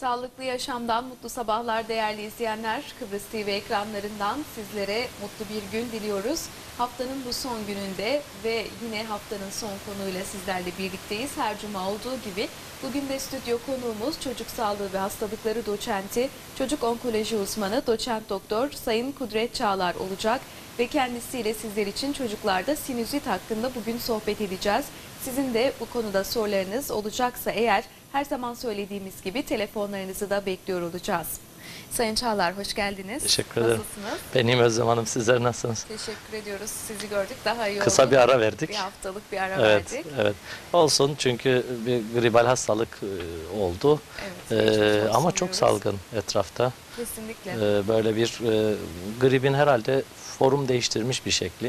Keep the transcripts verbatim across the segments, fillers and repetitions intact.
Sağlıklı yaşamdan mutlu sabahlar değerli izleyenler. Kıbrıs T V ekranlarından sizlere mutlu bir gün diliyoruz. Haftanın bu son gününde ve yine haftanın son konuyla sizlerle birlikteyiz. Her cuma olduğu gibi bugün de stüdyo konuğumuz çocuk sağlığı ve hastalıkları doçenti, çocuk onkoloji uzmanı doçent doktor Sayın Kudret Çağlar olacak. Ve kendisiyle sizler için çocuklarda sinüzit hakkında bugün sohbet edeceğiz. Sizin de bu konuda sorularınız olacaksa eğer her zaman söylediğimiz gibi telefonlarınızı da bekliyor olacağız. Sayın Çağlar hoş geldiniz. Teşekkür ederim. Nasılsınız? Benim Özlem Hanım, sizler nasılsınız? Teşekkür ediyoruz. Sizi gördük daha iyi oldu. Kısa bir ara verdik. Bir haftalık bir ara evet, verdik. Evet. Olsun çünkü bir gribal hastalık oldu. Evet, ee, ama çok salgın etrafta. Kesinlikle. Ee, böyle bir e, gribin herhalde form değiştirmiş bir şekli.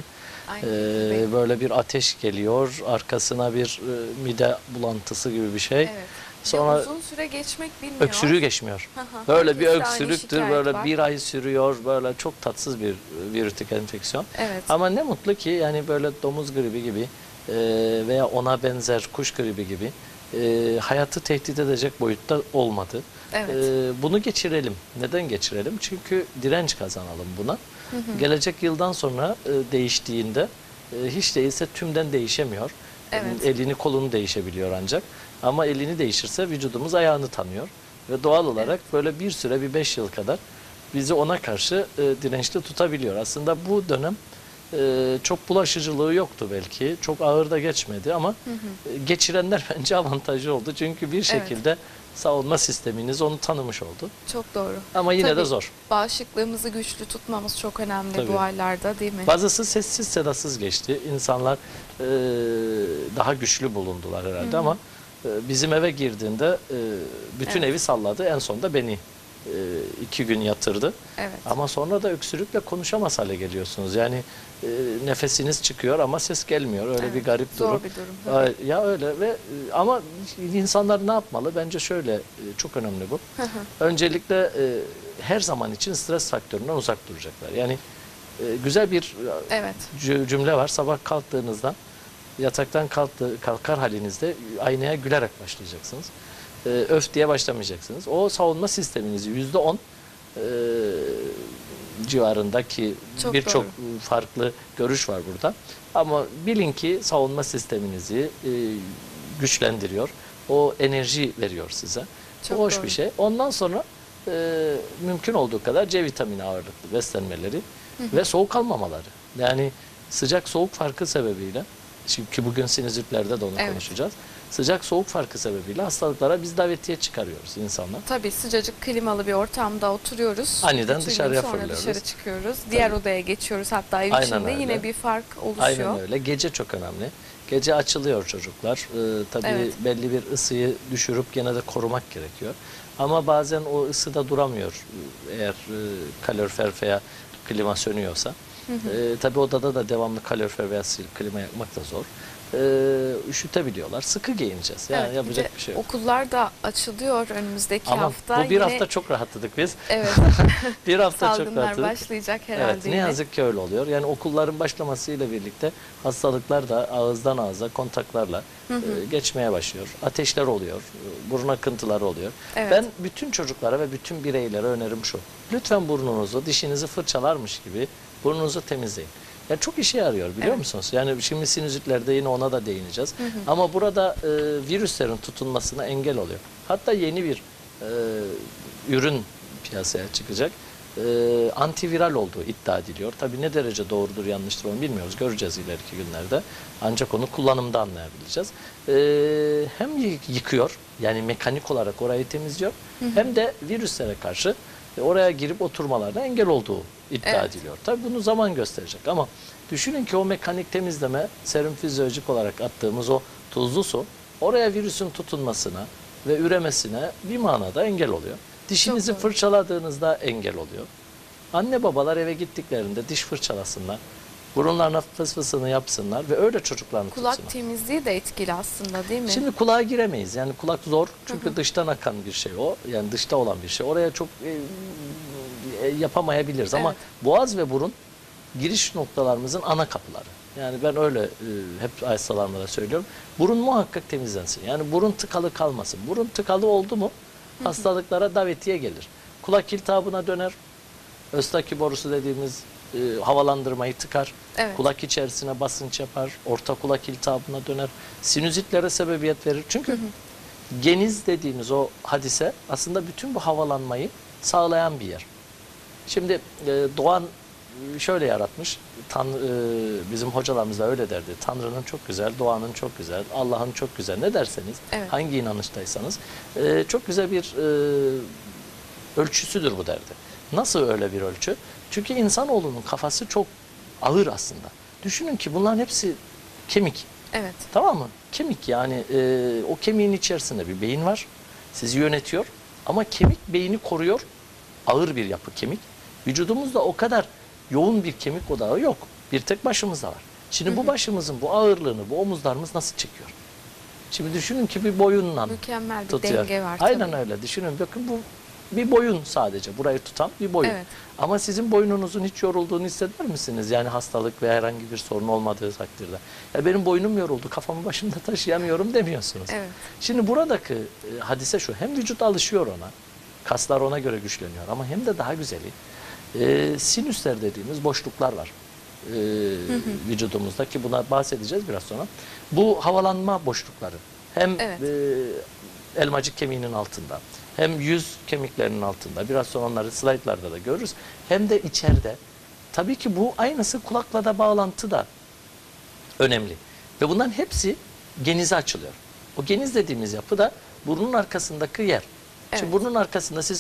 Ee, böyle bir ateş geliyor, arkasına bir e, mide bulantısı gibi bir şey. Evet. Sonra uzun süre geçmek bilmiyor. öksürüğü geçmiyor. Böyle bir öksürüktür, böyle var. bir ay sürüyor, böyle çok tatsız bir virütik enfeksiyon. Evet. Ama ne mutlu ki yani böyle domuz gribi gibi e, veya ona benzer kuş gribi gibi e, hayatı tehdit edecek boyutta olmadı. Evet. E, bunu geçirelim. Neden geçirelim? Çünkü direnç kazanalım buna. Hı hı. Gelecek yıldan sonra e, değiştiğinde e, hiç değilse tümden değişemiyor. Evet. Elini kolunu değişebiliyor ancak. Ama elini değişirse vücudumuz ayağını tanıyor. Ve doğal olarak evet, böyle bir süre, bir beş yıl kadar bizi ona karşı e, dirençli tutabiliyor. Aslında bu dönem e, çok bulaşıcılığı yoktu belki. Çok ağır da geçmedi ama hı hı, e, geçirenler bence avantajlı oldu. Çünkü bir şekilde evet, savunma sisteminiz onu tanımış oldu. Çok doğru. Ama yine Tabii, de zor. Bağışıklığımızı güçlü tutmamız çok önemli. Tabii, bu aylarda değil mi? Bazısı sessiz sedasız geçti. İnsanlar e, daha güçlü bulundular herhalde, hı hı, ama bizim eve girdiğinde bütün evet, evi salladı. En sonunda beni iki gün yatırdı. Evet. Ama sonra da öksürükle konuşamaz hale geliyorsunuz. Yani nefesiniz çıkıyor ama ses gelmiyor. Öyle evet, bir garip zor durum. Bir durum. Evet. Ya öyle ve ama insanlar ne yapmalı? Bence şöyle, çok önemli bu. Öncelikle her zaman için stres faktöründen uzak duracaklar. Yani güzel bir evet, cümle var. Sabah kalktığınızda yataktan kalktı, kalkar halinizde aynaya gülerek başlayacaksınız. Ee, öf diye başlamayacaksınız. O savunma sisteminizi yüzde on e, civarındaki birçok farklı görüş var burada. Ama bilin ki savunma sisteminizi e, güçlendiriyor. O enerji veriyor size. Çok hoş doğru bir şey. Ondan sonra e, mümkün olduğu kadar C vitamini ağırlıklı beslenmeleri, hı hı, ve soğuk almamaları. Yani sıcak soğuk farkı sebebiyle, çünkü bugün sinüzitlerde de onu evet, konuşacağız. Sıcak soğuk farkı sebebiyle hastalıklara biz davetiye çıkarıyoruz insanlar. Tabii sıcacık klimalı bir ortamda oturuyoruz. Aniden dışarıya sonra fırlıyoruz. Dışarı çıkıyoruz. Diğer Tabii, odaya geçiyoruz. Hatta ev aynen içinde öyle, yine bir fark oluşuyor. Aynen öyle. Gece çok önemli. Gece açılıyor çocuklar. Ee, tabii evet, belli bir ısıyı düşürüp gene de korumak gerekiyor. Ama bazen o ısıda duramıyor eğer e, kalorifer veya klima sönüyorsa. Hı hı. Ee, tabii odada da devamlı kalorifer veya klima yakmak da zor. Ee, üşütebiliyorlar. Sıkı giyineceğiz. Yani evet, yapacak bir, bir şey yok. Okullar da açılıyor önümüzdeki Ama hafta. Bu bir yine... hafta çok rahatladık biz. Evet. bir hafta çok rahatladık. Salgınlar başlayacak herhalde. Evet, ne yazık ki öyle oluyor. Yani okulların başlamasıyla birlikte hastalıklar da ağızdan ağza kontaklarla hı hı, e, geçmeye başlıyor. Ateşler oluyor. Burun akıntıları oluyor. Evet. Ben bütün çocuklara ve bütün bireylere önerim şu. Lütfen burnunuzu, dişinizi fırçalarmış gibi burnunuzu temizleyin. Yani çok işe yarıyor biliyor evet, musunuz? Yani şimdi sinüzitlerde yine ona da değineceğiz. Hı hı. Ama burada e, virüslerin tutunmasına engel oluyor. Hatta yeni bir e, ürün piyasaya çıkacak. E, antiviral olduğu iddia ediliyor. Tabii ne derece doğrudur yanlıştır onu bilmiyoruz. Göreceğiz ileriki günlerde. Ancak onu kullanımda anlayabileceğiz. E, hem yıkıyor, yani mekanik olarak orayı temizliyor. Hı hı. Hem de virüslere karşı oraya girip oturmalarına engel olduğu iddia evet, ediliyor. Tabii bunu zaman gösterecek ama düşünün ki o mekanik temizleme, serum fizyolojik olarak attığımız o tuzlu su oraya virüsün tutunmasına ve üremesine bir manada engel oluyor. Dişinizi fırçaladığınızda engel oluyor. Anne babalar eve gittiklerinde diş fırçalasınlar. Burunlarına fısfısını yapsınlar ve öyle çocuklarını kulak tutsunlar. Kulak temizliği de etkili aslında değil mi? Şimdi kulağa giremeyiz. Yani kulak zor çünkü hı hı, dıştan akan bir şey o. Yani dışta olan bir şey. Oraya çok e, e, yapamayabiliriz evet, ama boğaz ve burun giriş noktalarımızın ana kapıları. Yani ben öyle e, hep hastalarıma da söylüyorum. Burun muhakkak temizlensin. Yani burun tıkalı kalmasın. Burun tıkalı oldu mu hastalıklara davetiye gelir. Kulak iltihabına döner. Östaki borusu dediğimiz e, havalandırmayı tıkar. Evet. Kulak içerisine basınç yapar. Orta kulak iltihabına döner. Sinüzitlere sebebiyet verir. Çünkü hı hı. geniz dediğimiz o hadise aslında bütün bu havalanmayı sağlayan bir yer. Şimdi e, Doğan şöyle yaratmış. Tanrı, e, bizim hocalarımız da öyle derdi. Tanrı'nın çok güzel, doğanın çok güzel, Allah'ın çok güzel. Ne derseniz, evet. hangi inanıştaysanız e, çok güzel bir e, ölçüsüdür bu derdi. Nasıl öyle bir ölçü? Çünkü insanoğlunun kafası çok ağır aslında. Düşünün ki bunların hepsi kemik. Evet. Tamam mı? Kemik yani e, o kemiğin içerisinde bir beyin var. Sizi yönetiyor. Ama kemik beyni koruyor. Ağır bir yapı kemik. Vücudumuzda o kadar yoğun bir kemik odağı yok. Bir tek başımızda var. Şimdi hı hı. bu başımızın bu ağırlığını bu omuzlarımız nasıl çekiyor? Şimdi düşünün ki bir boyunla mükemmel bir tutuyor. denge var. Aynen tabii. öyle. Düşünün bakın bu bir boyun sadece. Burayı tutan bir boyun. Evet. Ama sizin boynunuzun hiç yorulduğunu hisseder misiniz? Yani hastalık ve herhangi bir sorun olmadığı takdirde. Ya benim boynum yoruldu, kafamı başımda taşıyamıyorum demiyorsunuz. Evet. Şimdi buradaki e, hadise şu. Hem vücut alışıyor ona. Kaslar ona göre güçleniyor. Ama hem de daha güzeli. E, sinüsler dediğimiz boşluklar var. E, hı hı. Vücudumuzda ki buna bahsedeceğiz biraz sonra. Bu havalanma boşlukları. Hem evet. e, elmacık kemiğinin altında. Hem yüz kemiklerinin altında. Biraz sonra onları slaytlarda da görürüz. Hem de içeride. Tabii ki bu aynısı kulakla da bağlantı da önemli. Ve bunların hepsi genize açılıyor. O geniz dediğimiz yapı da burnun arkasındaki yer. Evet. Şimdi burnun arkasında siz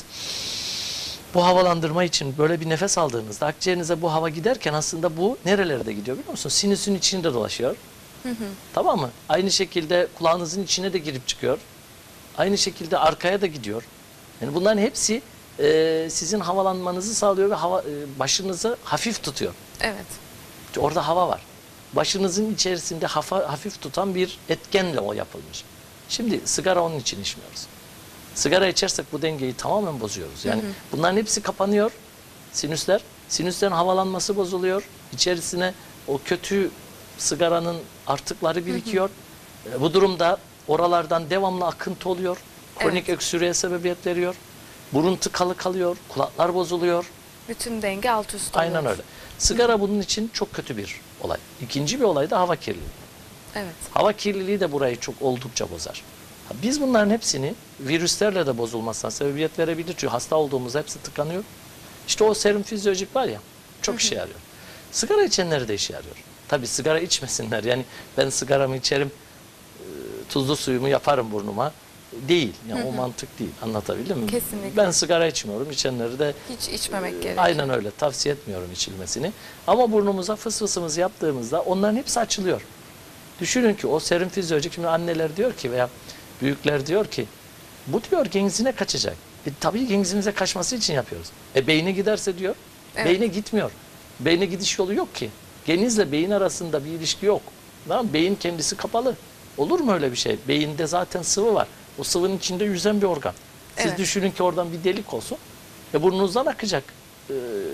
bu havalandırma için böyle bir nefes aldığınızda akciğerinize bu hava giderken aslında bu nerelerde gidiyor biliyor musunuz? Sinüsün içinde dolaşıyor. Hı hı. Tamam mı? Aynı şekilde kulağınızın içine de girip çıkıyor. Aynı şekilde arkaya da gidiyor. Yani bunların hepsi e, sizin havalanmanızı sağlıyor ve hava, e, başınızı hafif tutuyor. Evet. Orada hava var. Başınızın içerisinde hafa, hafif tutan bir etkenle o yapılmış. Şimdi sigara onun için içmiyoruz. Sigara içersek bu dengeyi tamamen bozuyoruz. Yani hı hı. bunların hepsi kapanıyor. Sinüsler. Sinüslerin havalanması bozuluyor. İçerisine o kötü sigaranın artıkları birikiyor. Hı hı. E, bu durumda oralardan devamlı akıntı oluyor. Kronik evet. öksürüğe sebebiyet veriyor. Burun tıkalı kalıyor. Kulaklar bozuluyor. Bütün denge alt üst oluyor. Aynen öyle. Sigara hı. bunun için çok kötü bir olay. İkinci bir olay da hava kirliliği. Evet. Hava kirliliği de burayı çok oldukça bozar. Biz bunların hepsini virüslerle de bozulmasına sebebiyet verebilir. Çünkü hasta olduğumuzda hepsi tıkanıyor. İşte o serum fizyolojik var ya çok hı hı. işe yarıyor. Sigara içenleri de işe yarıyor. Tabii sigara içmesinler. Yani ben sigaramı içerim, tuzlu suyumu yaparım burnuma. Değil. Yani hı hı. o mantık değil. Anlatabildim mi? Kesinlikle. Ben sigara içmiyorum. İçenleri de hiç içmemek e, gerekiyor. Aynen öyle. Tavsiye etmiyorum içilmesini. Ama burnumuza fıs fısımızı yaptığımızda onların hepsi açılıyor. Düşünün ki o serum fizyolojik, şimdi anneler diyor ki veya büyükler diyor ki bu diyor genzine kaçacak. E, tabii genzimize kaçması için yapıyoruz. E beyne giderse diyor. Evet. Beyne gitmiyor. Beyne gidiş yolu yok ki. Genizle beyin arasında bir ilişki yok. Tamam? Beyin kendisi kapalı. Olur mu öyle bir şey? Beyinde zaten sıvı var. O sıvının içinde yüzen bir organ. Siz evet. düşünün ki oradan bir delik olsun. E burnunuzdan akacak e,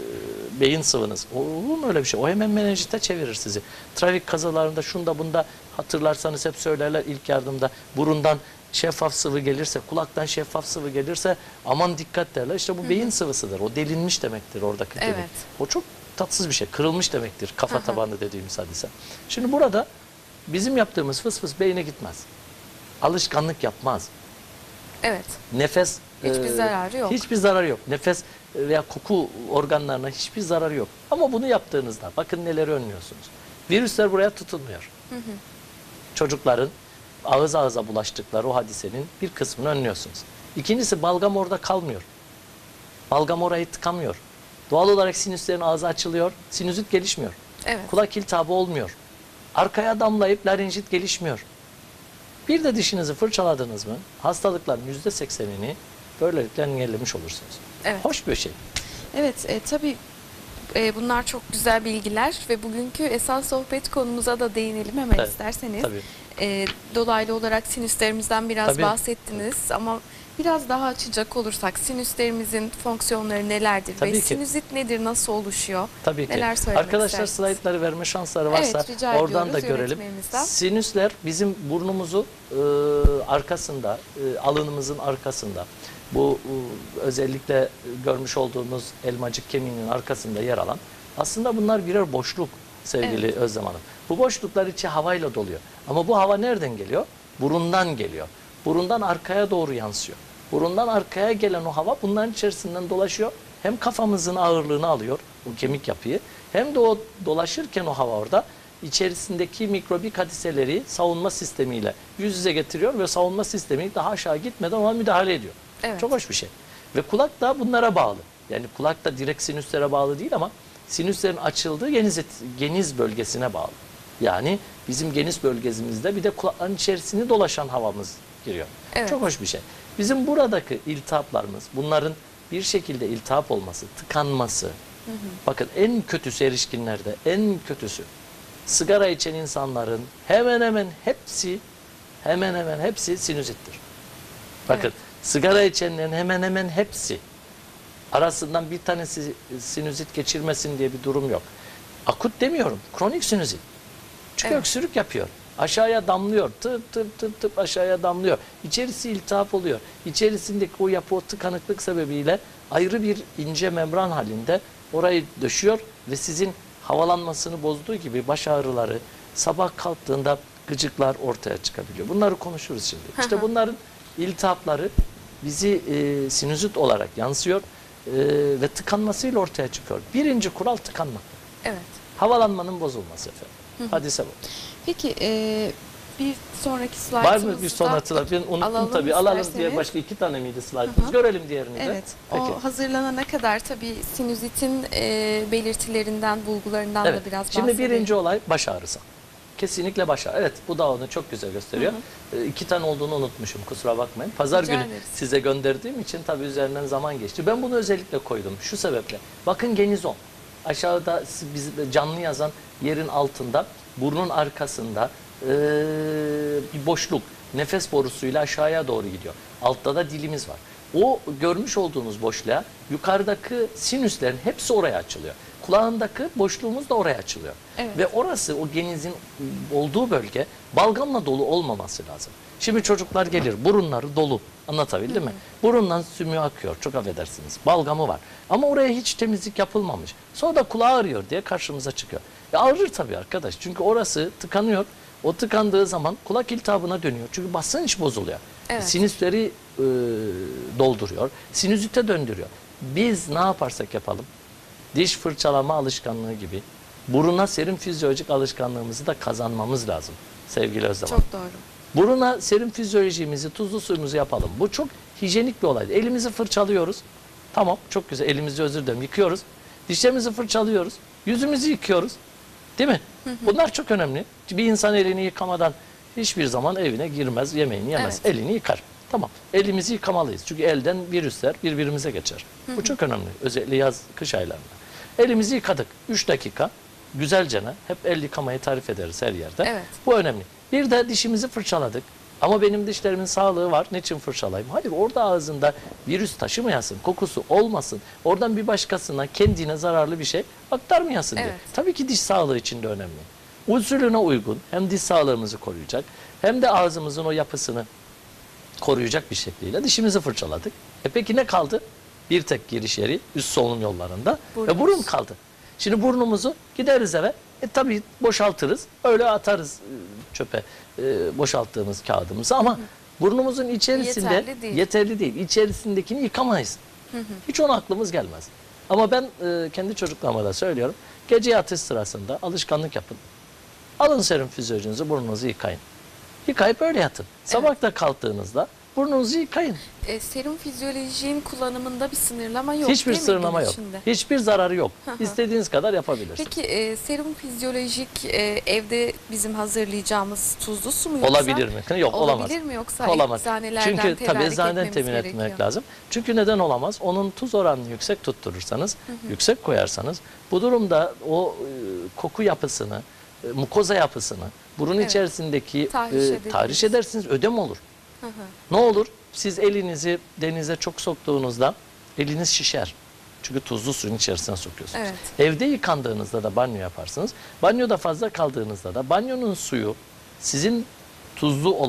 beyin sıvınız. Olur mu öyle bir şey? O hemen menenjite çevirir sizi. Trafik kazalarında şunda bunda hatırlarsanız hep söylerler ilk yardımda. Burundan şeffaf sıvı gelirse, kulaktan şeffaf sıvı gelirse aman dikkat derler. İşte bu Hı -hı. beyin sıvısıdır. O delinmiş demektir oradaki delik. Evet. O çok tatsız bir şey. Kırılmış demektir. Kafa Hı -hı. tabanı dediğimiz hadise. Şimdi burada bizim yaptığımız fıs fıs beyne gitmez. Alışkanlık yapmaz. Evet. Nefes hiçbir e, zararı yok. Hiçbir zararı yok. Nefes veya koku organlarına hiçbir zararı yok. Ama bunu yaptığınızda bakın neleri önlüyorsunuz. Virüsler buraya tutulmuyor. Hı hı. Çocukların ağız ağıza bulaştıkları o hadisenin bir kısmını önlüyorsunuz. İkincisi balgam orada kalmıyor. Balgam orayı tıkamıyor. Doğal olarak sinüslerin ağzı açılıyor. Sinüzit gelişmiyor. Evet. Kulak iltihabı olmuyor. Arkaya damlayıp larenjit gelişmiyor. Bir de dişinizi fırçaladınız mı hastalıkların yüzde seksenini böylelikle engellemiş olursunuz. Evet. Hoş bir şey. Evet e, tabii e, bunlar çok güzel bilgiler ve bugünkü esas sohbet konumuza da değinelim hemen evet. isterseniz. Tabii. E, dolaylı olarak sinüslerimizden biraz tabii. bahsettiniz ama biraz daha açacak olursak sinüslerimizin fonksiyonları nelerdir tabii ve ki. sinüzit nedir, nasıl oluşuyor? Tabii ki. Neler söylemek Arkadaşlar istersiniz? slaytları verme şansları varsa evet, oradan da görelim. Sinüsler bizim burnumuzun e, arkasında, e, alınımızın arkasında Bu özellikle görmüş olduğunuz elmacık kemiğinin arkasında yer alan aslında bunlar birer boşluk sevgili evet. Özlem Hanım. Bu boşluklar içi havayla doluyor. Ama bu hava nereden geliyor? Burundan geliyor. Burundan arkaya doğru yansıyor. Burundan arkaya gelen o hava bunların içerisinden dolaşıyor. Hem kafamızın ağırlığını alıyor, o kemik yapıyı, hem de o dolaşırken o hava orada içerisindeki mikrobik hadiseleri savunma sistemiyle yüz yüze getiriyor ve savunma sistemi daha aşağı gitmeden ona müdahale ediyor. Evet. Çok hoş bir şey. Ve kulak da bunlara bağlı. Yani kulak da direkt sinüslere bağlı değil ama sinüslerin açıldığı geniz, geniz bölgesine bağlı. Yani bizim geniz bölgemizde bir de kulakların içerisinde dolaşan havamız giriyor. Evet. Çok hoş bir şey. Bizim buradaki iltihaplarımız, bunların bir şekilde iltihap olması, tıkanması. Hı hı. Bakın en kötüsü erişkinlerde, en kötüsü. Sigara içen insanların hemen hemen hepsi, hemen hemen hepsi sinüzittir. Bakın evet. Sigara içenlerin hemen hemen hepsi. Arasından bir tanesi sinüzit geçirmesin diye bir durum yok. Akut demiyorum, kronik sinüzit. Çünkü evet. Öksürük yapıyor. Aşağıya damlıyor. Tıp tıp tıp tıp aşağıya damlıyor. İçerisi iltihap oluyor. İçerisindeki o yapı, o tıkanıklık sebebiyle ayrı bir ince membran halinde orayı döşüyor ve sizin havalanmasını bozduğu gibi baş ağrıları, sabah kalktığında gıcıklar ortaya çıkabiliyor. Bunları konuşuruz şimdi. İşte bunların iltihapları bizi e, sinüzit olarak yansıyor e, ve tıkanmasıyla ortaya çıkıyor. Birinci kural tıkanma. Evet. Havalanmanın bozulması efendim. Hı hı. Hadise bu. Peki e, bir sonraki slaytımızda... Var mı bir sonraki slayt? Ben unuttum tabii. Alalım diye başka iki tane miydi slaytımız? Görelim diğerini de. Evet. Peki. O hazırlanana kadar tabii sinüzitin e, belirtilerinden, bulgularından evet. da biraz bahsedelim. Şimdi birinci olay baş ağrısı. Kesinlikle baş ağrısı. Evet, bu da onu çok güzel gösteriyor. Hı hı. E, iki tane olduğunu unutmuşum, kusura bakmayın. Pazar Rica günü ederiz. Size gönderdiğim için tabii üzerinden zaman geçti. Ben bunu özellikle koydum şu sebeple. Bakın genizon. Aşağıda biz canlı yazan yerin altında, burnun arkasında ee, bir boşluk, nefes borusuyla aşağıya doğru gidiyor. Altta da dilimiz var. O görmüş olduğunuz boşluğa yukarıdaki sinüslerin hepsi oraya açılıyor. Kulağındaki boşluğumuz da oraya açılıyor. Evet. Ve orası, o genizin olduğu bölge balgamla dolu olmaması lazım. Şimdi çocuklar gelir, burunları dolu. Anlatabildim mi? Burundan sümüğü akıyor, çok affedersiniz. Balgamı var. Ama oraya hiç temizlik yapılmamış. Sonra da kulağı ağrıyor diye karşımıza çıkıyor. E ağrır tabii arkadaş. Çünkü orası tıkanıyor. O tıkandığı zaman kulak iltihabına dönüyor. Çünkü basınç bozuluyor. Evet. Sinüsleri e, dolduruyor. Sinüzite döndürüyor. Biz ne yaparsak yapalım, diş fırçalama alışkanlığı gibi buruna serum fizyolojik alışkanlığımızı da kazanmamız lazım sevgili Özlem Hanım. Çok doğru. Buruna serum fizyolojimizi, tuzlu suyumuzu yapalım. Bu çok hijyenik bir olay. Elimizi fırçalıyoruz. Tamam, çok güzel. Elimizi özür dilerim yıkıyoruz. Dişlerimizi fırçalıyoruz. Yüzümüzü yıkıyoruz. Değil mi? Hı hı. Bunlar çok önemli. Bir insan elini yıkamadan hiçbir zaman evine girmez, yemeğini yemez. Evet. Elini yıkar. Tamam. Elimizi yıkamalıyız. Çünkü elden virüsler birbirimize geçer. Hı hı. Bu çok önemli. Özellikle yaz, kış aylarında. Elimizi yıkadık. üç dakika güzelce, hep el yıkamayı tarif ederiz her yerde. Evet. Bu önemli. Bir de dişimizi fırçaladık. Ama benim dişlerimin sağlığı var. Niçin fırçalayayım? Hayır, orada ağzında virüs taşımayasın, kokusu olmasın. Oradan bir başkasına, kendine zararlı bir şey aktarmayasın evet. diye. Tabii ki diş sağlığı için de önemli. Usulüne uygun hem diş sağlığımızı koruyacak hem de ağzımızın o yapısını koruyacak bir şekliyle dişimizi fırçaladık. E peki ne kaldı? Bir tek giriş yeri üst solunum yollarında ve burun kaldı. Şimdi burnumuzu gideriz eve. E tabii boşaltırız. Öyle atarız çöpe e, boşalttığımız kağıdımızı ama hı. burnumuzun içerisinde yeterli değil. yeterli değil. İçerisindekini yıkamayız. Hı hı. Hiç ona aklımız gelmez. Ama ben e, kendi çocuklarıma da söylüyorum. Gece yatış sırasında alışkanlık yapın. Alın serum fizyolojinizi, burnunuzu yıkayın. Yıkayıp öyle yatın. Evet. Sabah da kalktığınızda burnunuzu yıkayın. E, serum fizyolojinin kullanımında bir sınırlama yok. Hiçbir sınırlama yok. Içinde? Hiçbir zararı yok. İstediğiniz kadar yapabilirsiniz. Peki e, serum fizyolojik e, evde bizim hazırlayacağımız tuzlu su mu yoksa? Olabilir mi? Yok, olamaz. Olabilir mi yoksa olamaz. eczanelerden Çünkü tabii eczaneden temin gerekiyor. etmek lazım. Çünkü neden olamaz? Onun tuz oranını yüksek tutturursanız, hı hı. yüksek koyarsanız bu durumda o e, koku yapısını, e, mukoza yapısını, burun evet. içerisindeki tahriş, e, tahriş edersiniz, ödem olur. Hı hı. Ne olur? Siz elinizi denize çok soktuğunuzda eliniz şişer. Çünkü tuzlu suyun içerisine sokuyorsunuz. Evet. Evde yıkandığınızda da banyo yaparsınız. Banyoda fazla kaldığınızda da banyonun suyu sizin tuzlu olan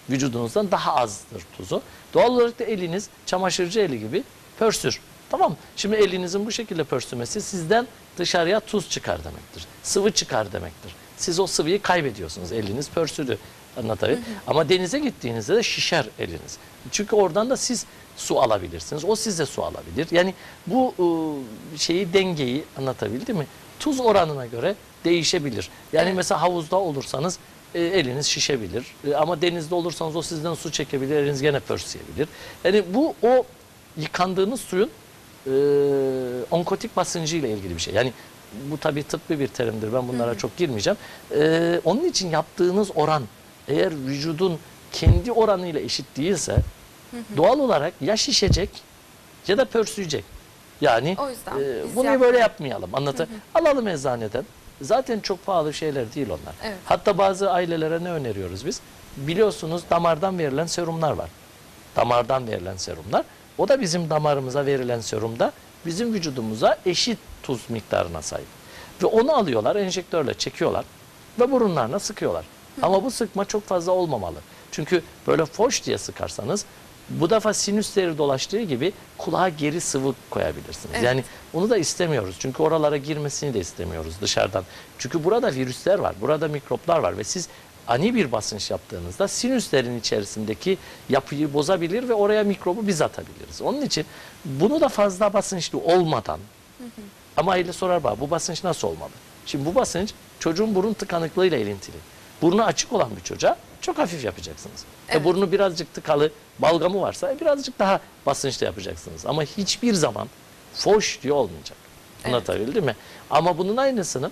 vücudunuzdan daha azdır tuzu. Doğal olarak da eliniz çamaşırcı eli gibi pörsür. Tamam mı? Şimdi elinizin bu şekilde pörsümesi sizden dışarıya tuz çıkar demektir. Sıvı çıkar demektir. Siz o sıvıyı kaybediyorsunuz. Eliniz pörsüdü. Anlatabiliyor muyum? Ama denize gittiğinizde de şişer eliniz. Çünkü oradan da siz su alabilirsiniz. O size su alabilir. Yani bu ıı, şeyi, dengeyi anlatabildim mi? Tuz oranına göre değişebilir. Yani Evet. mesela havuzda olursanız e, eliniz şişebilir. E, ama denizde olursanız o sizden su çekebilir. Eliniz gene pörsüyebilir. Yani bu o yıkandığınız suyun e, onkotik basıncı ile ilgili bir şey. Yani bu tabii tıbbi bir terimdir. Ben bunlara hı hı. çok girmeyeceğim. E, onun için yaptığınız oran eğer vücudun kendi oranıyla eşit değilse hı hı. doğal olarak ya şişecek ya da pörsüyecek. Yani o yüzden e, bunu böyle yapmayalım. Anlatı alalım eczaneden. Zaten çok pahalı şeyler değil onlar. Evet. Hatta bazı ailelere ne öneriyoruz biz? Biliyorsunuz damardan verilen serumlar var. Damardan verilen serumlar. O da bizim damarımıza verilen serumda bizim vücudumuza eşit tuz miktarına sahip. Ve onu alıyorlar, enjektörle çekiyorlar ve burunlarına sıkıyorlar. Hı. Ama bu sıkma çok fazla olmamalı. Çünkü böyle foş diye sıkarsanız bu defa sinüsleri dolaştığı gibi kulağa geri sıvı koyabilirsiniz. Evet. Yani onu da istemiyoruz. Çünkü oralara girmesini de istemiyoruz dışarıdan. Çünkü burada virüsler var, burada mikroplar var ve siz ani bir basınç yaptığınızda sinüslerin içerisindeki yapıyı bozabilir ve oraya mikrobu biz atabiliriz. Onun için bunu da fazla basınçlı olmadan hı hı. ama aile sorar bana bu basınç nasıl olmalı? Şimdi bu basınç çocuğun burun tıkanıklığıyla ilintili. Burnu açık olan bir çocuğa çok hafif yapacaksınız. Evet. E burnu birazcık tıkalı, balgamı varsa birazcık daha basınçlı yapacaksınız. Ama hiçbir zaman foş diye olmayacak. Anlatabildim evet. mi? Ama bunun aynısını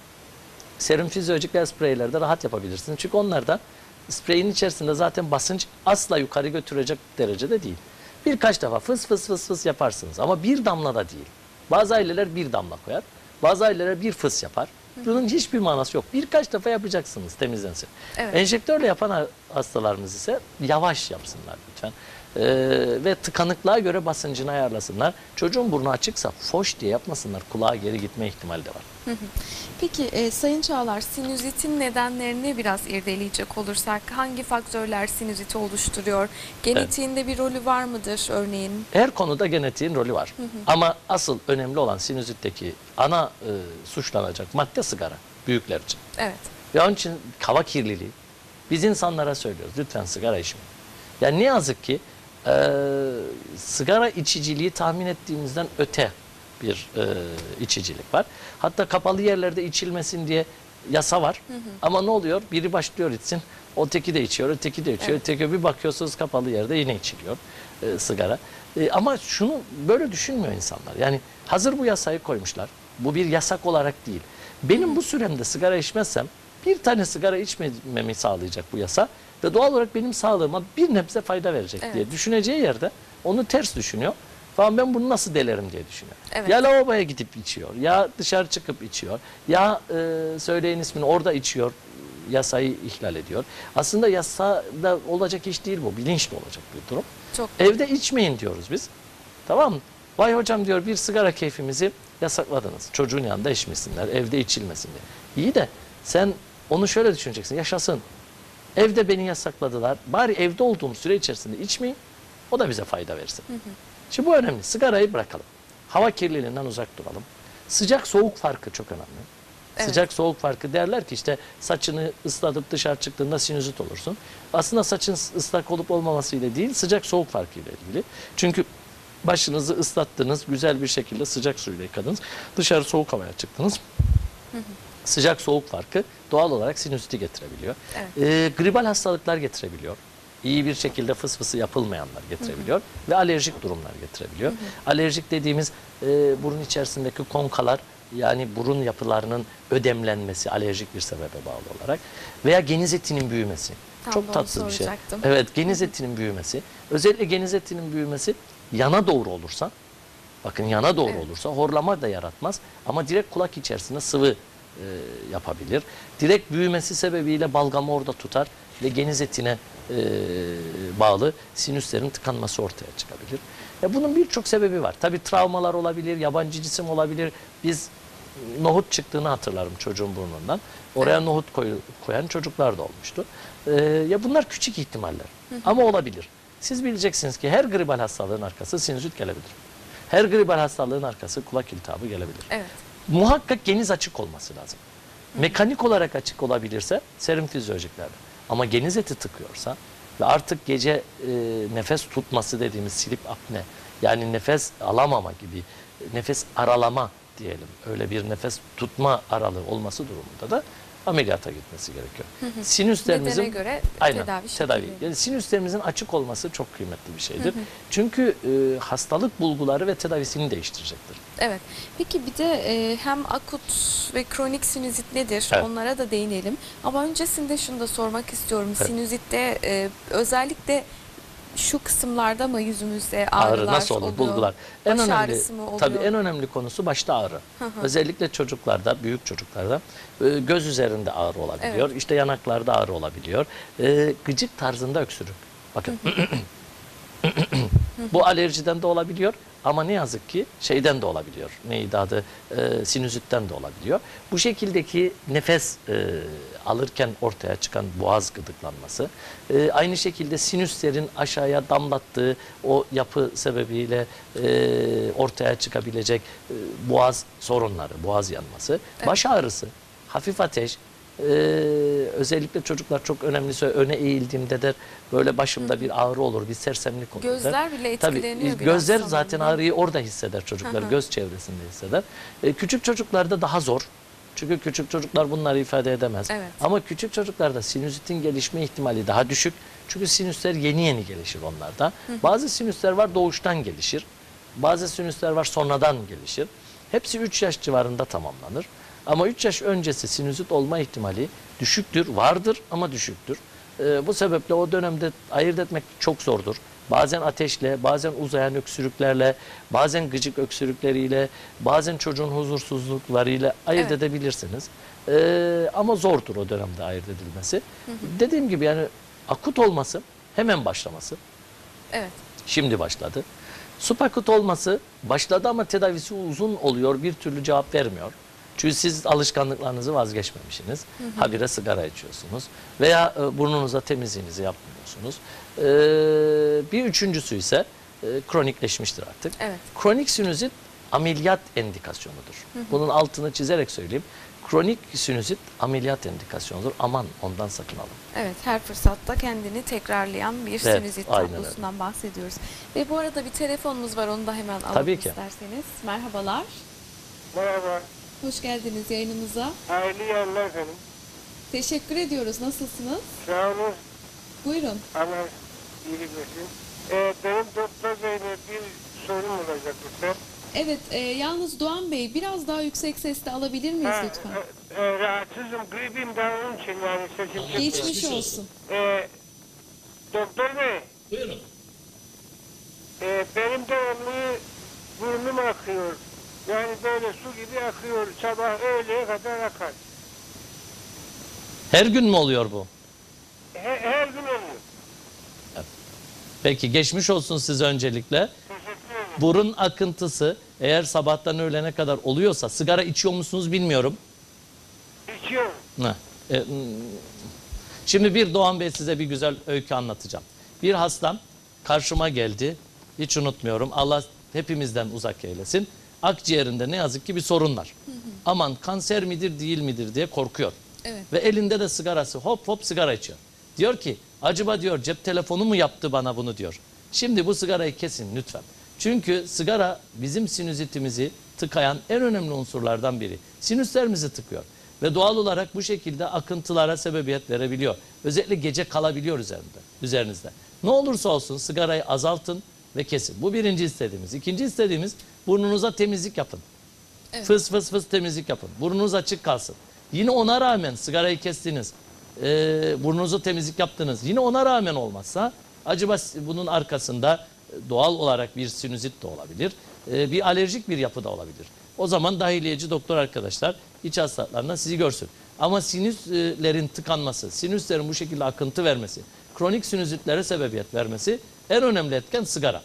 serum fizyolojik spreylerde rahat yapabilirsiniz. Çünkü onlarda spreyin içerisinde zaten basınç asla yukarı götürecek derecede değil. Birkaç defa fıs fıs fıs fıs yaparsınız ama bir damla da değil. Bazı aileler bir damla koyar. Bazı aileler bir fıs yapar. Bunun hiçbir manası yok. Birkaç defa yapacaksınız temizlensin. Evet. Enjektörle yapan hastalarımız ise yavaş yapsınlar lütfen. Ee, ve tıkanıklığa göre basıncını ayarlasınlar. Çocuğun burnu açıksa foş diye yapmasınlar. Kulağa geri gitme ihtimali de var. Hı hı. Peki e, Sayın Çağlar, sinüzitin nedenlerini biraz irdeleyecek olursak hangi faktörler sinüziti oluşturuyor? Genetiğinde evet. bir rolü var mıdır örneğin? Her konuda genetiğin rolü var. Hı hı. Ama asıl önemli olan sinüzitteki ana e, suçlanacak madde sigara büyükler için. Evet. Ve onun için hava kirliliği. Biz insanlara söylüyoruz lütfen sigara içmeyin. Yani ne yazık ki e, sigara içiciliği tahmin ettiğimizden öte bir e, içicilik var. Hatta kapalı yerlerde içilmesin diye yasa var. Hı hı. Ama ne oluyor? Biri başlıyor içsin, öteki de içiyor, öteki de içiyor. Evet. Öteki bir bakıyorsunuz kapalı yerde yine içiliyor e, sigara. E, ama şunu böyle düşünmüyor insanlar. Yani hazır bu yasayı koymuşlar. Bu bir yasak olarak değil. Benim hı hı. bu süremde sigara içmezsem bir tane sigara içmememi sağlayacak bu yasa ve doğal olarak benim sağlığıma bir nebze fayda verecek evet. diye düşüneceği yerde onu ters düşünüyor. Falan ben bunu nasıl delerim diye düşünüyor. Evet. Ya lavaboya gidip içiyor, ya dışarı çıkıp içiyor, ya e, söyleyin ismini orada içiyor, yasayı ihlal ediyor. Aslında yasada olacak iş değil bu, bilinçli olacak bir durum. Çok Evde içmeyin diyoruz biz. Tamam mı? Vay hocam diyor bir sigara keyfimizi yasakladınız. Çocuğun yanında içmesinler, evde içilmesin diye. İyi de sen onu şöyle düşüneceksin, yaşasın. Evde beni yasakladılar, bari evde olduğum süre içerisinde içmeyin, o da bize fayda versin. Hı hı. Şimdi bu önemli. Sigarayı bırakalım. Hava kirliliğinden uzak duralım. Sıcak soğuk farkı çok önemli. Evet. Sıcak soğuk farkı derler ki işte saçını ıslatıp dışarı çıktığında sinüzit olursun. Aslında saçın ıslak olup olmamasıyla değil sıcak soğuk farkıyla ilgili. Çünkü başınızı ıslattınız, güzel bir şekilde sıcak suyla yıkadınız. Dışarı soğuk havaya çıktınız. Hı hı. Sıcak soğuk farkı doğal olarak sinüziti getirebiliyor. Evet. Ee, gribal hastalıklar getirebiliyor. İyi bir şekilde fıs fısı yapılmayanlar getirebiliyor. Hı hı. Ve alerjik durumlar getirebiliyor. Hı hı. Alerjik dediğimiz e, burun içerisindeki konkalar yani burun yapılarının ödemlenmesi alerjik bir sebebe bağlı olarak veya geniz etinin büyümesi. Tam çok tatsız bir şey. Evet, geniz etinin büyümesi. Özellikle geniz etinin büyümesi yana doğru olursa, bakın yana doğru evet. olursa horlama da yaratmaz ama direkt kulak içerisinde sıvı e, yapabilir. Direkt büyümesi sebebiyle balgamı orada tutar ve geniz etine e, bağlı sinüslerin tıkanması ortaya çıkabilir. E, bunun birçok sebebi var. Tabii travmalar olabilir, yabancı cisim olabilir. Biz nohut çıktığını hatırlarım çocuğun burnundan. Oraya Evet. nohut koy, koyan çocuklar da olmuştu. Ee, ya bunlar küçük ihtimaller ama olabilir. Siz bileceksiniz ki her gribal hastalığın arkası sinüzit gelebilir. Her gribal hastalığın arkası kulak iltihabı gelebilir. Evet. Muhakkak geniz açık olması lazım. Mekanik olarak açık olabilirse serum fizyolojiklerle. Ama geniz eti tıkıyorsa ve artık gece e, nefes tutması dediğimiz sleep apne, yani nefes alamama gibi, nefes aralama diyelim, öyle bir nefes tutma aralığı olması durumunda da ameliyata gitmesi gerekiyor. Hı hı. Sinüslerimizin Nedene göre aynen, tedavi tedavi. şekli. Yani sinüslerimizin açık olması çok kıymetli bir şeydir. Hı hı. Çünkü e, hastalık bulguları ve tedavisini değiştirecektir. Evet. Peki bir de e, hem akut ve kronik sinüzit nedir? Evet. Onlara da değinelim. Ama öncesinde şunu da sormak istiyorum. Evet. Sinüzitte e, özellikle şu kısımlarda mı yüzümüzde ağrılar Ağrı nasıl olur? oluyor? Bulgular. En Baş önemli, ağrısı mı oluyor? tabii en önemli konusu başta ağrı. Hı hı. Özellikle çocuklarda, büyük çocuklarda e, göz üzerinde ağrı olabiliyor. Evet. İşte yanaklarda ağrı olabiliyor. E, gıcık tarzında öksürük. Bakın. Bu alerjiden de olabiliyor ama ne yazık ki şeyden de olabiliyor. Neydi adı? E, sinüzitten de olabiliyor. Bu şekildeki nefes e, alırken ortaya çıkan boğaz gıdıklanması, e, aynı şekilde sinüslerin aşağıya damlattığı o yapı sebebiyle e, ortaya çıkabilecek e, boğaz sorunları, boğaz yanması, Evet. baş ağrısı, hafif ateş, Ee, özellikle çocuklar çok önemlisi öne eğildiğimde de böyle başımda bir ağrı olur, bir sersemlik olur. Gözler bile etkileniyor Tabii, biraz gözler sanırım, zaten değil mi? ağrıyı orada hisseder çocuklar, Hı hı. göz çevresinde hisseder. Ee, küçük çocuklarda daha zor. Çünkü küçük çocuklar bunları ifade edemez. Evet. Ama küçük çocuklarda sinüsitin gelişme ihtimali daha düşük. Çünkü sinüsler yeni yeni gelişir onlarda. Hı hı. Bazı sinüsler var doğuştan gelişir. Bazı sinüsler var sonradan gelişir. Hepsi üç yaş civarında tamamlanır. Ama üç yaş öncesi sinüzit olma ihtimali düşüktür, vardır ama düşüktür. Ee, bu sebeple o dönemde ayırt etmek çok zordur. Bazen ateşle, bazen uzayan öksürüklerle, bazen gıcık öksürükleriyle, bazen çocuğun huzursuzluklarıyla ayırt Evet. edebilirsiniz. Ee, ama zordur o dönemde ayırt edilmesi. Hı hı. Dediğim gibi yani akut olması, hemen başlaması. Evet. Şimdi başladı. Subakut olması başladı ama tedavisi uzun oluyor, bir türlü cevap vermiyor. Çünkü siz alışkanlıklarınızı vazgeçmemişsiniz. Hı hı. Habire sigara içiyorsunuz veya e, burnunuza temizliğinizi yapmıyorsunuz. E, bir üçüncüsü ise e, kronikleşmiştir artık. Evet. Kronik sinüzit ameliyat endikasyonudur. Hı hı. Bunun altını çizerek söyleyeyim. Kronik sinüzit ameliyat endikasyonudur. Aman ondan sakın alın. Evet, her fırsatta kendini tekrarlayan bir Evet, sinüzit aynen tablosundan bahsediyoruz. Ve bu arada bir telefonumuz var, onu da hemen alalım Tabii ki. isterseniz. Merhabalar. Merhaba, Hoş geldiniz yayınımıza. hayırlı yayınlar efendim. Teşekkür ediyoruz. Nasılsınız? Sağ olun, Buyurun. Allah iyilik versin. Ee, benim doktor beyle bir sorum olacak lütfen. Evet, e, yalnız Doğan Bey biraz daha yüksek sesle alabilir miyiz Ha, lütfen? e, e, rahatsızım, gribim daha onun için yani sesim çıkıyor. Geçmiş olsun. Ee, doktor bey, Buyurun. e, benim devamlı burnum akıyor. Yani böyle su gibi akıyor, sabah öğleye kadar akar. Her gün mü oluyor bu? Her, her gün oluyor. Peki geçmiş olsun size öncelikle. Teşekkür ederim. Burun akıntısı eğer sabahtan öğlene kadar oluyorsa, sigara içiyor musunuz bilmiyorum. İçiyorum. Ne? E, hmm. Şimdi bir Doğan Bey size bir güzel öykü anlatacağım. Bir hastam karşıma geldi. Hiç unutmuyorum. Allah hepimizden uzak eylesin. Akciğerinde ne yazık ki bir sorun var. Hı hı. Aman kanser midir değil midir diye korkuyor. Evet. Ve elinde de sigarası, hop hop sigara içiyor. Diyor ki acaba diyor cep telefonu mu yaptı bana bunu diyor. Şimdi bu sigarayı kesin lütfen. Çünkü sigara bizim sinüzitimizi tıkayan en önemli unsurlardan biri. Sinüslerimizi tıkıyor. Ve doğal olarak bu şekilde akıntılara sebebiyet verebiliyor. Özellikle gece kalabiliyor üzerinde, üzerinizde. Ne olursa olsun sigarayı azaltın ve kesin. Bu birinci istediğimiz. İkinci istediğimiz burnunuza temizlik yapın. Evet. Fıs fıs fıs temizlik yapın. Burnunuz açık kalsın. Yine ona rağmen sigarayı kestiniz, e, burnunuzu temizlik yaptınız. Yine ona rağmen olmazsa acaba bunun arkasında doğal olarak bir sinüzit de olabilir. E, bir alerjik bir yapı da olabilir. O zaman dahiliyeci doktor arkadaşlar iç hastalıklarına sizi görsün. Ama sinüslerin tıkanması, sinüslerin bu şekilde akıntı vermesi, kronik sinüzitlere sebebiyet vermesi en önemli etken sigara.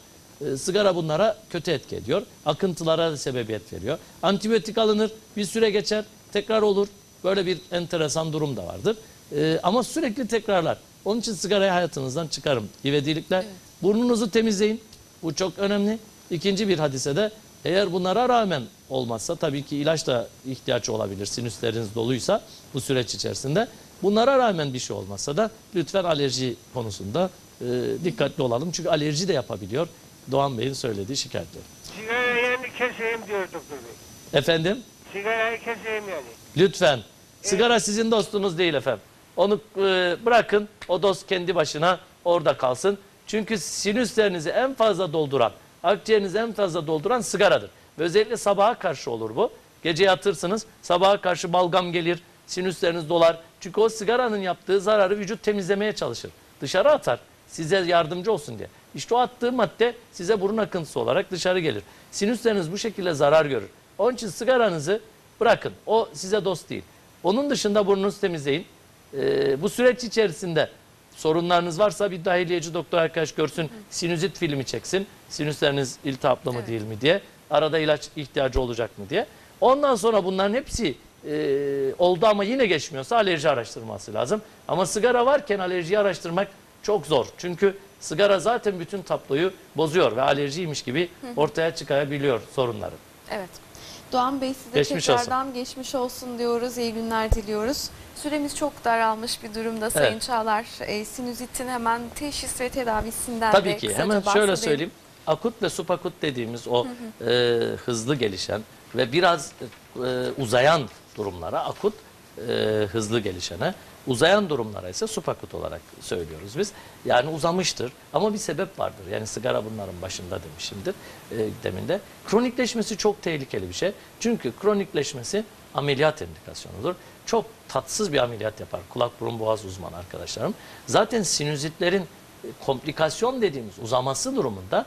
E, sigara bunlara kötü etki ediyor. Akıntılara da sebebiyet veriyor. Antibiyotik alınır, bir süre geçer, tekrar olur. Böyle bir enteresan durum da vardır. E, ama sürekli tekrarlar. Onun için sigarayı hayatınızdan çıkarın. İvedilikler. Evet. Burnunuzu temizleyin. Bu çok önemli. İkinci bir hadise de eğer bunlara rağmen olmazsa tabii ki ilaç da ihtiyaç olabilir. Sinüsleriniz doluysa bu süreç içerisinde. Bunlara rağmen bir şey olmazsa da lütfen alerji konusunda e, dikkatli olalım. Çünkü alerji de yapabiliyor. Doğan Bey'in söylediği şikayetler. Sigarayı yani keseyim diyor doktor bey. Efendim? Sigarayı keseyim yani. Lütfen. Sigara sizin dostunuz değil efendim. Onu e, bırakın. O dost kendi başına orada kalsın. Çünkü sinüslerinizi en fazla dolduran, akciğerinizi en fazla dolduran sigaradır. Ve özellikle sabaha karşı olur bu. Gece yatırsınız, sabaha karşı balgam gelir, sinüsleriniz dolar. Çünkü o sigaranın yaptığı zararı vücut temizlemeye çalışır. Dışarı atar, size yardımcı olsun diye. İşte o attığı madde size burun akıntısı olarak dışarı gelir. Sinüsleriniz bu şekilde zarar görür. Onun için sigaranızı bırakın. O size dost değil. Onun dışında burnunuzu temizleyin. Ee, bu süreç içerisinde sorunlarınız varsa bir dahiliyeci doktor arkadaş görsün, sinüzit filmi çeksin. Sinüsleriniz iltihaplı mı evet. değil mi diye. Arada ilaç ihtiyacı olacak mı diye. Ondan sonra bunların hepsi e, oldu ama yine geçmiyorsa alerji araştırması lazım. Ama sigara varken alerjiyi araştırmak çok zor. Çünkü sigara zaten bütün tabloyu bozuyor ve alerjiymiş gibi ortaya çıkabiliyor sorunları. Evet. Doğan Bey size geçmiş tekrardan olsun. geçmiş olsun diyoruz. İyi günler diliyoruz. Süremiz çok daralmış bir durumda Sayın evet. Çağlar. E, sinüzitin hemen teşhis ve tedavisinden Tabii de ki hemen şöyle bahsedelim. söyleyeyim. Akut ve subakut dediğimiz o hı hı. E, hızlı gelişen ve biraz e, uzayan durumlara akut e, hızlı gelişene, uzayan durumlara ise subakut olarak söylüyoruz biz. Yani uzamıştır ama bir sebep vardır. Yani sigara bunların başında demişimdir e, deminde. Kronikleşmesi çok tehlikeli bir şey. Çünkü kronikleşmesi ameliyat indikasyonudur. Çok tatsız bir ameliyat yapar kulak burun boğaz uzmanı arkadaşlarım. Zaten sinüzitlerin komplikasyon dediğimiz uzaması durumunda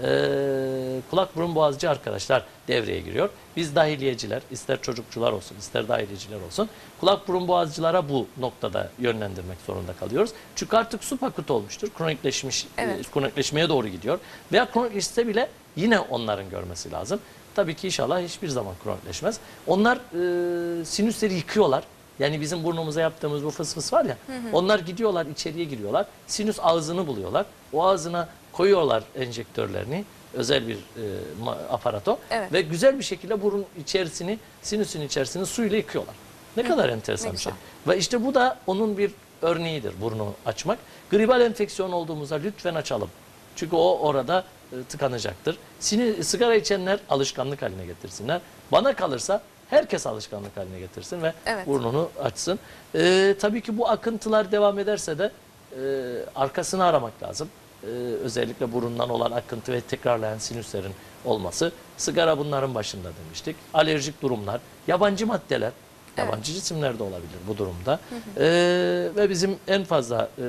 Ee, kulak burun boğazcı arkadaşlar devreye giriyor. Biz dahiliyeciler, ister çocukçular olsun, ister dahiliyeciler olsun, kulak burun boğazcılara bu noktada yönlendirmek zorunda kalıyoruz. Çünkü artık subakut olmuştur. Kronikleşmiş, evet. e, kronikleşmeye doğru gidiyor. Veya kronikleşse bile yine onların görmesi lazım. Tabii ki inşallah hiçbir zaman kronikleşmez. Onlar e, sinüsleri yıkıyorlar. Yani bizim burnumuza yaptığımız bu fıs fıs var ya, hı hı. onlar gidiyorlar, içeriye giriyorlar. Sinüs ağzını buluyorlar. O ağzına koyuyorlar enjektörlerini, özel bir e, aparato evet. ve güzel bir şekilde burun içerisini, sinüsün içerisini suyla yıkıyorlar. Ne Hı. kadar enteresan ne bir şey. Ve işte bu da onun bir örneğidir, burnu açmak. Gribal enfeksiyon olduğumuzda lütfen açalım. Çünkü o orada e, tıkanacaktır. Sini, sigara içenler alışkanlık haline getirsinler. Bana kalırsa herkes alışkanlık haline getirsin ve evet. burnunu açsın. E, tabii ki bu akıntılar devam ederse de e, arkasını aramak lazım. Ee, özellikle burundan olan akıntı ve tekrarlayan sinüslerin olması. Sigara bunların başında demiştik. Alerjik durumlar, yabancı maddeler, evet. yabancı cisimler de olabilir bu durumda. Hı hı. Ee, ve bizim en fazla e,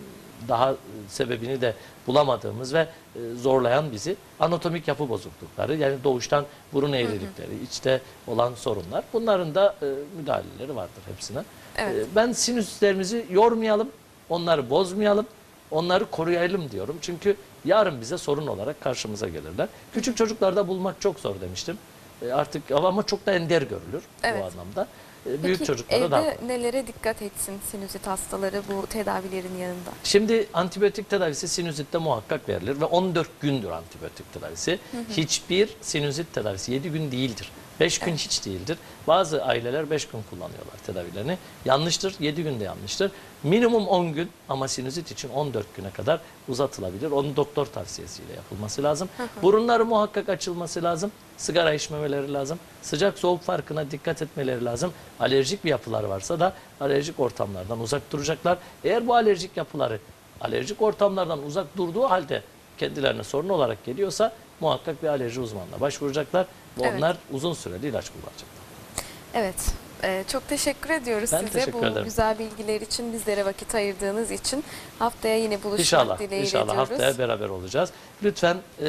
daha sebebini de bulamadığımız ve e, zorlayan bizi anatomik yapı bozuklukları, yani doğuştan burun eğrilikleri, hı hı. içte olan sorunlar. Bunların da e, müdahaleleri vardır hepsine. Evet. E, ben sinüslerimizi yormayalım, onları bozmayalım. Onları koruyalım diyorum. Çünkü yarın bize sorun olarak karşımıza gelirler. Küçük çocuklarda bulmak çok zor demiştim. E artık ama çok da ender görülür evet. bu anlamda. E büyük Peki, çocuklara daha evde nelere dikkat etsin sinüzit hastaları bu tedavilerin yanında? Şimdi antibiyotik tedavisi sinüzitte muhakkak verilir ve on dört gündür antibiyotik tedavisi. Hı hı. Hiçbir sinüzit tedavisi yedi gün değildir. beş gün evet. hiç değildir. Bazı aileler beş gün kullanıyorlar tedavilerini. Yanlıştır. yedi gün de yanlıştır. Minimum on gün ama sinüzit için on dört güne kadar uzatılabilir. Onun doktor tavsiyesiyle yapılması lazım. Hı hı. Burunları muhakkak açılması lazım. Sigara içmemeleri lazım. Sıcak soğuk farkına dikkat etmeleri lazım. Alerjik bir yapılar varsa da alerjik ortamlardan uzak duracaklar. Eğer bu alerjik yapıları alerjik ortamlardan uzak durduğu halde kendilerine sorun olarak geliyorsa muhakkak bir alerji uzmanına başvuracaklar ve evet. onlar uzun süreli ilaç kullanacaklar. Evet. Ee, çok teşekkür ediyoruz ben size teşekkür bu ederim. güzel bilgiler için, bizlere vakit ayırdığınız için. Haftaya yine buluşmak inşallah, dileğiyle İnşallah ediyoruz. haftaya beraber olacağız. Lütfen e,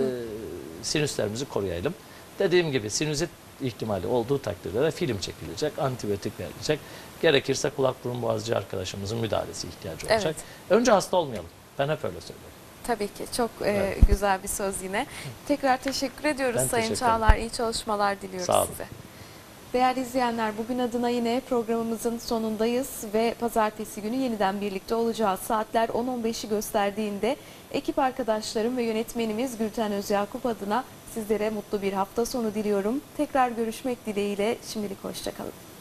sinüslerimizi koruyalım. Dediğim gibi sinüzit ihtimali olduğu takdirde de film çekilecek, antibiyotik verilecek. Gerekirse kulak burun boğazcı arkadaşımızın müdahalesi ihtiyacı olacak. Evet. Önce hasta olmayalım. Ben hep öyle söylüyorum. Tabii ki çok e, Evet. güzel bir söz yine. Tekrar teşekkür ediyoruz Ben Sayın teşekkür ederim. Çağlar. İyi çalışmalar diliyoruz Sağ olun. size. Değerli izleyenler, bugün adına yine programımızın sonundayız ve pazartesi günü yeniden birlikte olacağız. Saatler on on beşi gösterdiğinde ekip arkadaşlarım ve yönetmenimiz Gülten Özyakup adına sizlere mutlu bir hafta sonu diliyorum. Tekrar görüşmek dileğiyle, şimdilik hoşça kalın.